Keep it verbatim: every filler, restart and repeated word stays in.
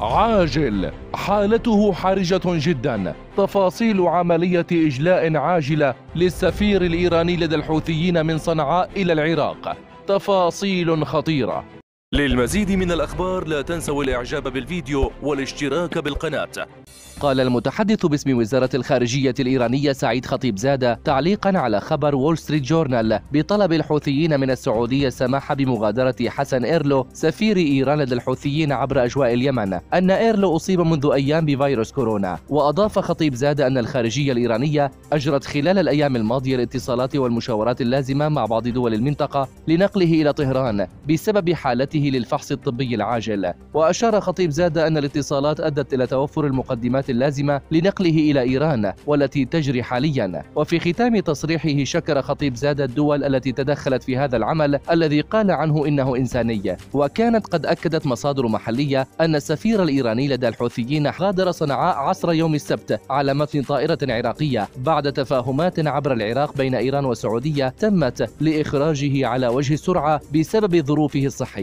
عاجل، حالته حرجة جدا. تفاصيل عملية إجلاء عاجلة للسفير الإيراني لدى الحوثيين من صنعاء إلى العراق، تفاصيل خطيرة. للمزيد من الأخبار لا تنسوا الإعجاب بالفيديو والاشتراك بالقناة. قال المتحدث باسم وزارة الخارجية الإيرانية سعيد خطيبزادة تعليقا على خبر وول ستريت جورنال بطلب الحوثيين من السعودية السماح بمغادرة حسن إيرلو سفير إيران لدى الحوثيين عبر أجواء اليمن أن إيرلو أصيب منذ أيام بفيروس كورونا. وأضاف خطيبزادة أن الخارجية الإيرانية أجرت خلال الأيام الماضية الاتصالات والمشاورات اللازمة مع بعض دول المنطقة لنقله إلى طهران بسبب حالته للفحص الطبي العاجل. وأشار خطيبزادة أن الاتصالات أدت إلى توفر المقدمات اللازمة لنقله إلى إيران والتي تجري حاليا. وفي ختام تصريحه شكر خطيبزادة الدول التي تدخلت في هذا العمل الذي قال عنه إنه إنساني. وكانت قد أكدت مصادر محلية أن السفير الإيراني لدى الحوثيين غادر صنعاء عصر يوم السبت على متن طائرة عراقية بعد تفاهمات عبر العراق بين إيران والسعودية تمت لإخراجه على وجه السرعة بسبب ظروفه الصحية.